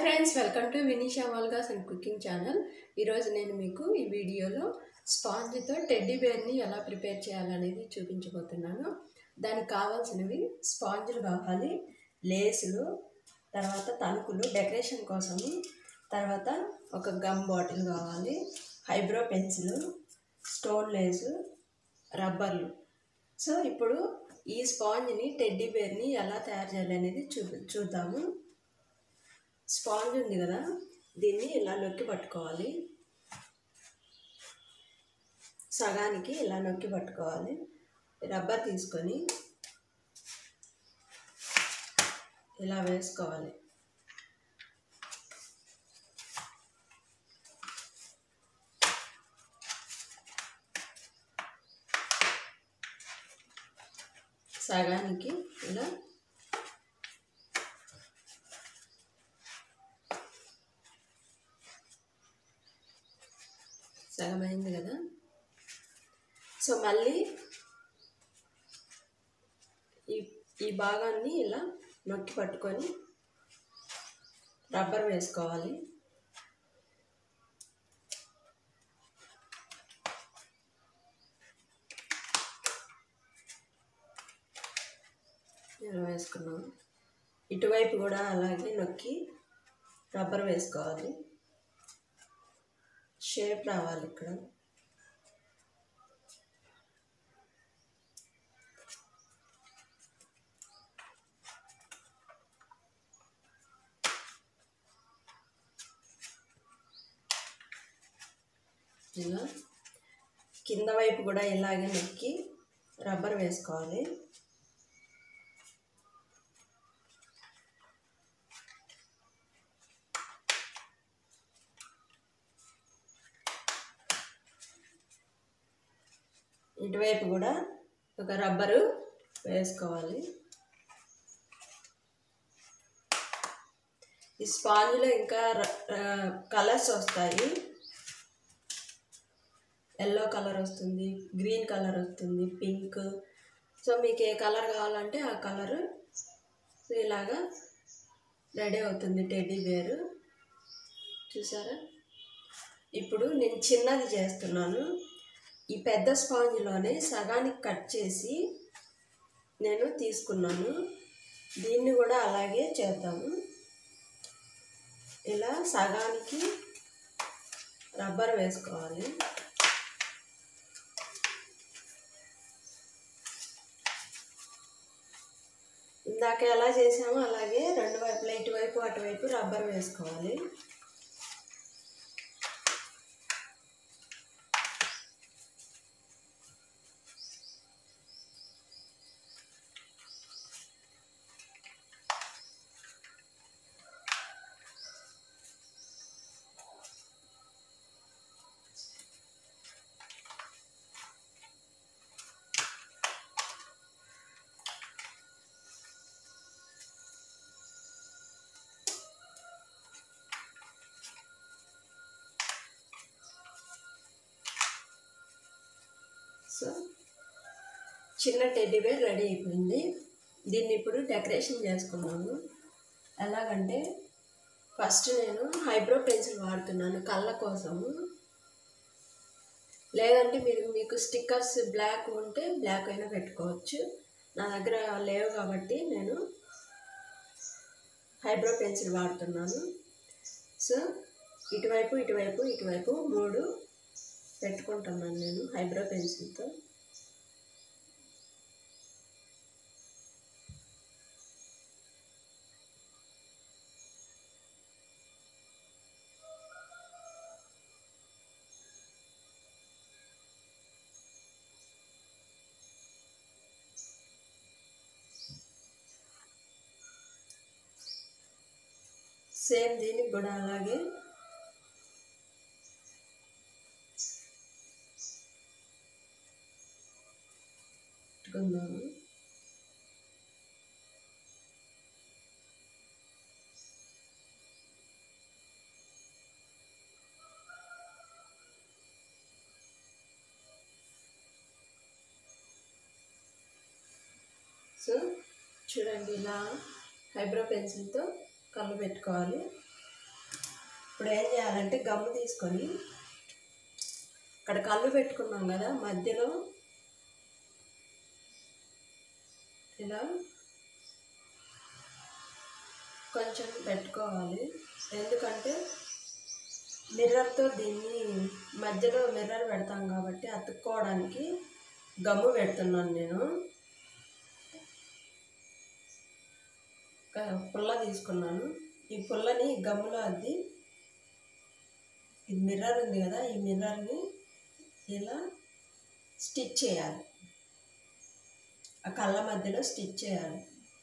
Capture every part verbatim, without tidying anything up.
Friends, welcome to Vinisha volgs and cooking channel. ఈరోజు నేను మీకు ఈ వీడియోలో స్పాంజ్తో టెడ్డీ బేర్ని ఎలా ప్రిపేర్ చేయాలనేది చూపించబోతున్నాను. దానికి కావాల్సినవి స్పాంజ్లు కావాలి, లేసులు, తర్వాత తణుకులు డెకరేషన్ కోసము, తర్వాత ఒక గమ్ బాటిల్ కావాలి, ఐబ్రో పెన్సిల్, స్టోన్ లేసు, రబ్బర్లు. సో ఇప్పుడు ఈ స్పాంజ్ని టెడ్డీ బేర్ని ఎలా తయారు చేయాలి అనేది చూ చూద్దాము. స్పాంజ్ ఉంది కదా, దీన్ని ఇలా నొక్కి పట్టుకోవాలి. సగానికి ఇలా నొక్కి పట్టుకోవాలి. రబ్బర్ తీసుకొని ఇలా వేసుకోవాలి. సగానికి ఇలా సగమైంది కదా. సో మళ్ళీ ఈ ఈ భాగాన్ని ఇలా నొక్కి పట్టుకొని రబ్బర్ వేసుకోవాలి. ఇలా వేసుకున్నాం. ఇటువైపు కూడా అలాగే నొక్కి రబ్బర్ వేసుకోవాలి. షేప్ రావాలి ఇక్కడ. ఇలా కింద వైపు కూడా ఇలాగే నొక్కి రబ్బర్ వేసుకోవాలి. ఇటువైపు కూడా ఒక రబ్బరు వేసుకోవాలి. ఈ స్పాంజ్లో ఇంకా కలర్స్ వస్తాయి. ఎల్లో కలర్ వస్తుంది, గ్రీన్ కలర్ వస్తుంది, పింక్. సో మీకు ఏ కలర్ కావాలంటే ఆ కలరు ఇలాగా రెడీ అవుతుంది టెడ్డీ బేరు. చూసారా? ఇప్పుడు నేను చిన్నది చేస్తున్నాను. ఈ పెద్ద స్పాంజ్లోనే సగానికి కట్ చేసి నేను తీసుకున్నాను. దీన్ని కూడా అలాగే చేద్దాము. ఇలా సగానికి రబ్బర్ వేసుకోవాలి. ఇందాక ఎలా చేసామో అలాగే రెండు వైపులా ఇటువైపు అటువైపు రబ్బర్ వేసుకోవాలి. సో చిన్న టెడ్డీ బేర్ రెడీ అయిపోయింది. దీన్ని ఇప్పుడు డెకరేషన్ చేసుకున్నాను. ఎలాగంటే ఫస్ట్ నేను ఐబ్రో పెన్సిల్ వాడుతున్నాను కళ్ళ కోసము. లేదంటే మీరు మీకు స్టిక్కర్స్ బ్లాక్ ఉంటే బ్లాక్ అయినా పెట్టుకోవచ్చు. నా దగ్గర లేవు కాబట్టి నేను ఐబ్రో పెన్సిల్ వాడుతున్నాను. సో ఇటువైపు ఇటువైపు ఇటువైపు మూడు పెట్టుకుంటున్నాను నేను ఐబ్రో పెన్సిల్తో. సేమ్ దీనికి కూడా అలాగే పెట్టుకుందాము. సో చూడండి, ఇలా ఐబ్రో పెన్సిల్తో కళ్ళు పెట్టుకోవాలి. ఇప్పుడు ఏం చేయాలంటే గమ్ము తీసుకొని ఇక్కడ కళ్ళు పెట్టుకున్నాం కదా, మధ్యలో ఇలా కొంచెం పెట్టుకోవాలి. ఎందుకంటే మిర్రర్తో దీన్ని మధ్యలో మిర్రర్ పెడతాం కాబట్టి అతుక్కోవడానికి గమ్ము పెడుతున్నాను నేను. పుల్ల తీసుకున్నాను. ఈ పుల్లని గమ్ములో అద్ది, ఇది మిర్రర్ ఉంది కదా, ఈ మిర్రర్ని ఇలా స్టిచ్ చేయాలి. ఆ కళ్ళ మధ్యలో స్టిచ్ చేయాలి.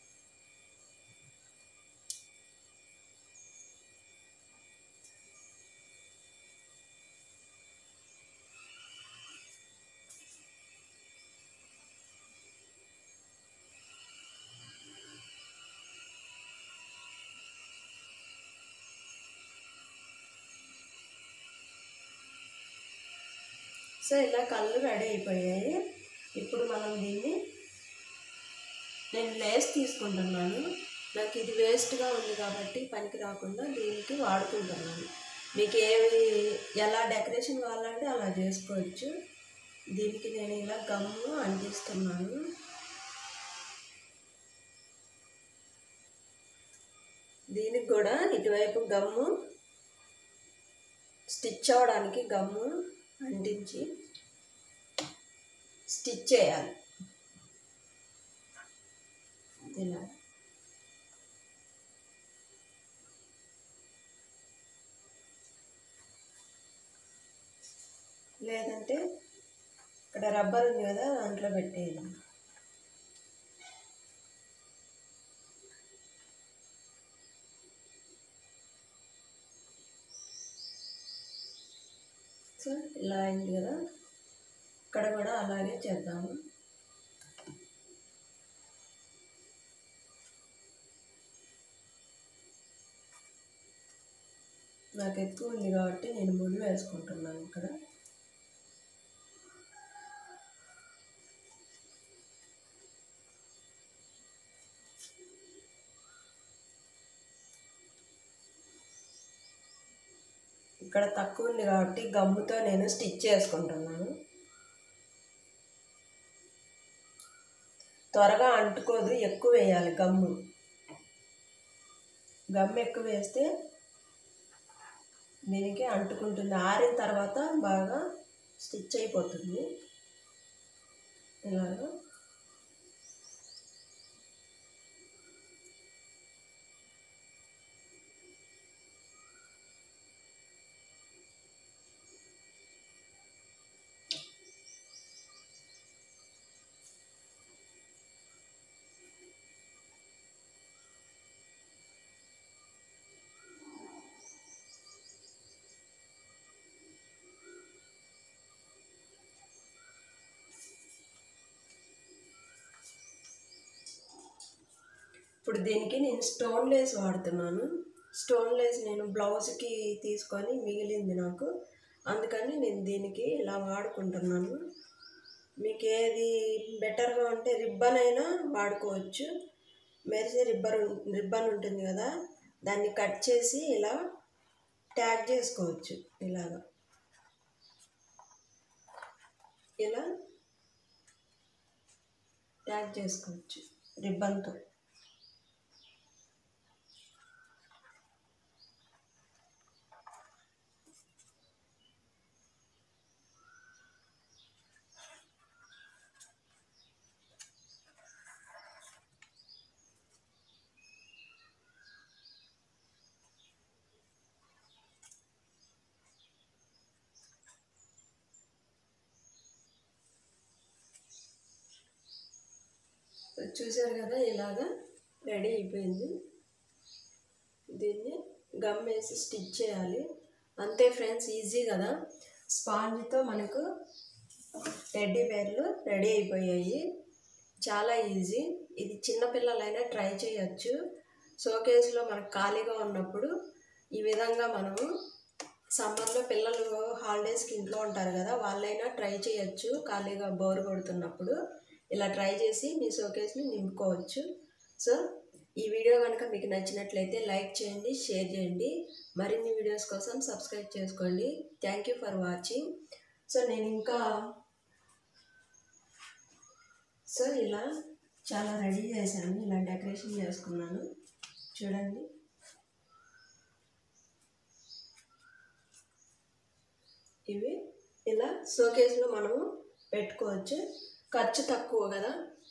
సో ఇలా కళ్ళు రెడీ అయిపోయాయి. ఇప్పుడు మనం దీన్ని, నేను లేస్ తీసుకుంటున్నాను. నాకు ఇది వేస్ట్గా ఉంది కాబట్టి పనికి రాకుండా దీనికి వాడుకుంటున్నాను. మీకు ఏవి ఎలా డెకరేషన్ కావాలంటే అలా చేసుకోవచ్చు. దీనికి నేను ఇలా గమ్ము అంటిస్తున్నాను. దీనికి కూడా ఇటువైపు గమ్ము స్టిచ్ అవ్వడానికి గమ్ము అంటించి స్టిచ్ చేయాలి. ఇలా లేదంటే ఇక్కడ రబ్బర్ ఉంది కదా, దాంట్లో పెట్టేయాలి. సో ఇలా అయింది కదా, ఇక్కడ కూడా అలాగే చేద్దాము. నాకు ఎక్కువ ఉంది కాబట్టి నేను ముడి వేసుకుంటున్నాను ఇక్కడ. ఇక్కడ తక్కువ ఉంది కాబట్టి గమ్ముతో నేను స్టిచ్ చేసుకుంటున్నాను. త్వరగా అంటుకోదు, ఎక్కువ వేయాలి గమ్ము. గమ్ ఎక్కువ వేస్తే దీనికి అంటుకుంటుంది. ఆరిన తర్వాత బాగా స్టిచ్ అయిపోతుంది. ఇలాగా ఇప్పుడు దీనికి నేను స్టోన్ లేస్ వాడుతున్నాను. స్టోన్ లేస్ నేను బ్లౌజ్కి తీసుకొని మిగిలింది నాకు, అందుకని నేను దీనికి ఇలా వాడుకుంటున్నాను. మీకు ఏది బెటర్గా ఉంటే రిబ్బన్ అయినా వాడుకోవచ్చు. మెరిసే రిబ్బన్ రిబ్బన్ ఉంటుంది కదా, దాన్ని కట్ చేసి ఇలా ట్యాగ్ చేసుకోవచ్చు. ఇలాగా ఇలా ట్యాగ్ చేసుకోవచ్చు రిబ్బన్తో. చూసారు కదా, ఇలాగా రెడీ అయిపోయింది. దీన్ని గమ్ వేసి స్టిచ్ చేయాలి. అంతే ఫ్రెండ్స్, ఈజీ కదా. స్పాంజ్తో మనకు టెడ్డీ బేర్లు రెడీ అయిపోయాయి. చాలా ఈజీ. ఇది చిన్నపిల్లలైనా ట్రై చేయొచ్చు. షోకేస్లో మనకు ఖాళీగా ఉన్నప్పుడు ఈ విధంగా మనము, సమ్మర్లో పిల్లలు హాలిడేస్కి ఇంట్లో ఉంటారు కదా, వాళ్ళైనా ట్రై చేయొచ్చు. ఖాళీగా బోర్ కొడుతున్నప్పుడు ఇలా ట్రై చేసి మీ షోకేస్ని నింపుకోవచ్చు. సో ఈ వీడియో కనుక మీకు నచ్చినట్లయితే లైక్ చేయండి, షేర్ చేయండి. మరిన్ని వీడియోస్ కోసం సబ్స్క్రైబ్ చేసుకోండి. Thank you for watching. So నేను ఇంకా సో ఇలా చాలా రెడీ చేశాను, ఇలా డెకరేషన్ చేసుకున్నాను చూడండి. ఇవి ఇలా షోకేస్లో మనము పెట్టుకోవచ్చు, ఖర్చు తక్కువ కదా.